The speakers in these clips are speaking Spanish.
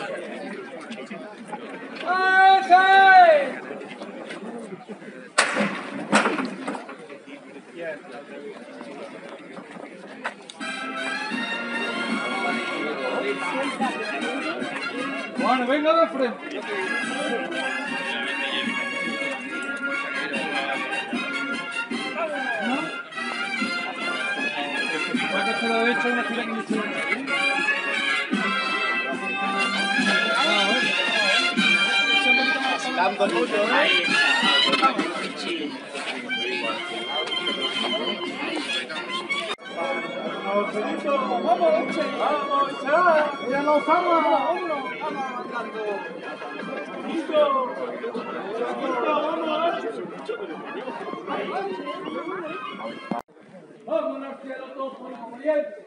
Bueno, venga de frente. Para que se lo he hecho una fila que me hicieron. Dando mucho, Ahí está. Vamos, ya nos vamos. Vamos al cielo todos por el oriente.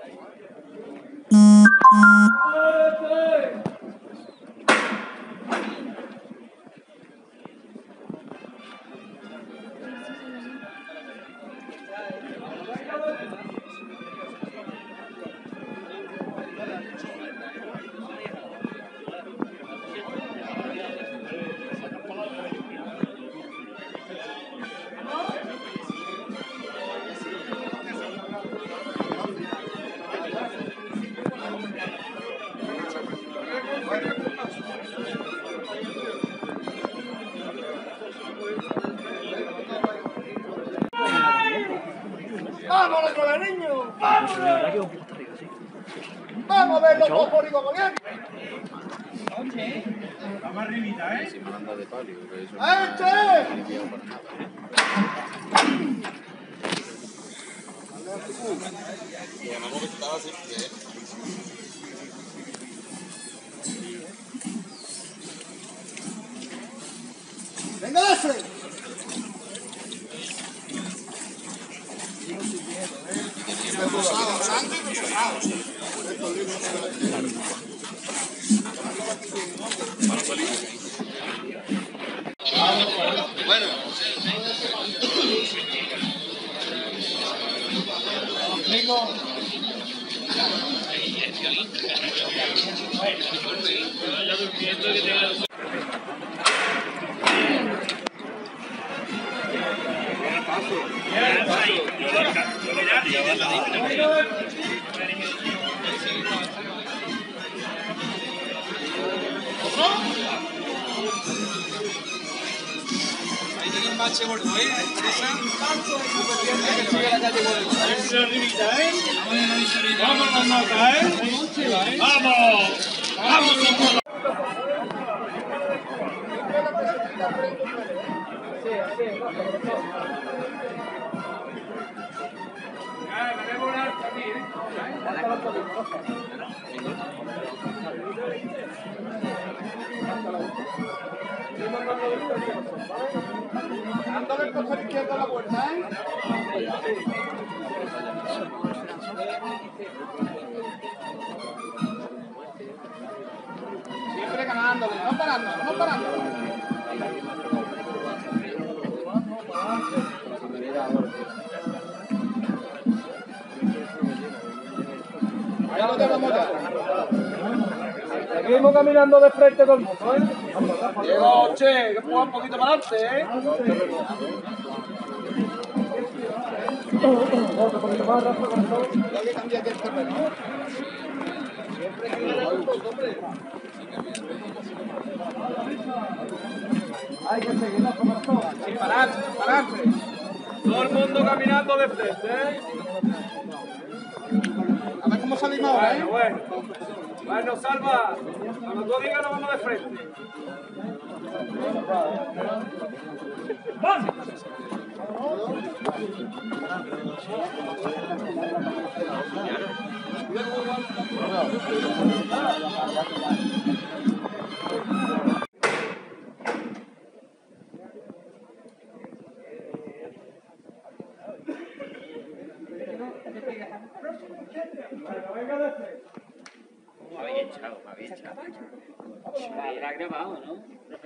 ¡Vamos, los niños! ¡Vamos! ¡Vamos a ver los dos por gobierno! Vamos arribita, ¿eh? ¡Venga, ese! Bueno. Ahí tenéis mache gordo, ¿eh? A ver si lo arribita, ¿eh? Vamos con nota, ¿eh? ¡Vamos! ¡Vamos! Dándole el costado izquierdo a la puerta, ¿eh? Siempre ganándole, no parando, no parando. Ahí lo tenemos ya. Seguimos caminando de frente con el mundo, ¿eh? Diego, che, que puedo un poquito para adelante, ¿eh? Otro poquito más, Rafa, con el todo. Hay que cambiar aquí el terreno. Siempre que ganar un poco, hombre. Hay que seguir las corazones. Sin pararse, sin pararse. Todo el mundo caminando de frente, ¿eh? A ver cómo salimos ahora, ¿eh? Bueno. Bueno, Salva. Cuando tú digas nos vamos de frente. ¡Vamos! Me había echado. Era grabado, ¿no?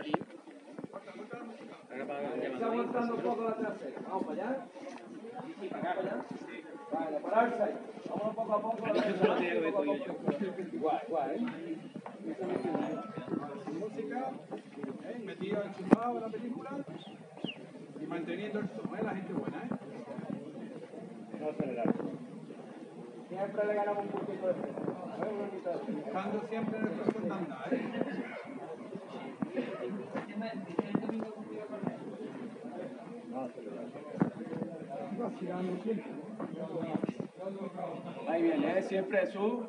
Está aguantando un poco la trasera. Vamos para allá. Y para acá, para allá. Vale, pararse ahí. Vamos poco a poco. Igual, ¿eh? enchufado a la película y manteniendo el tono, la gente buena, No acelerar. Siempre le ganamos un poquito de presión. Buscando siempre en el proceso de andar, No acelerar. Ahí viene, siempre su.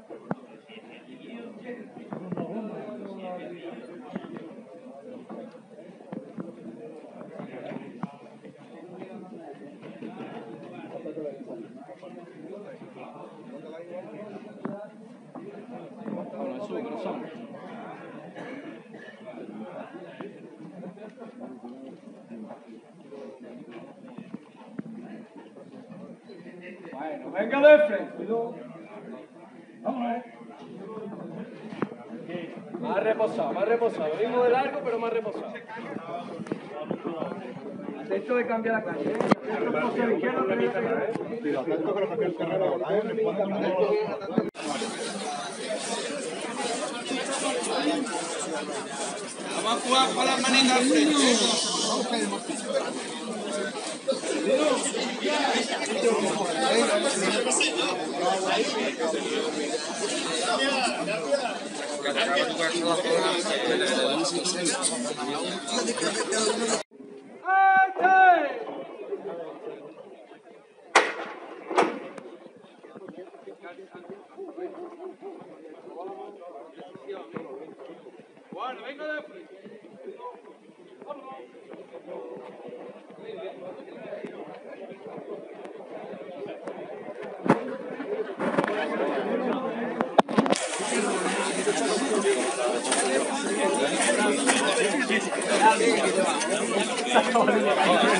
Bueno, su corazón. Bueno, venga de frente. Vamos. Más reposado. Ritmo de largo, pero más reposado. Atento de cambiar la calle, Vamos a jugar con las manitas al frente. Bueno, venga de frente. Vamos.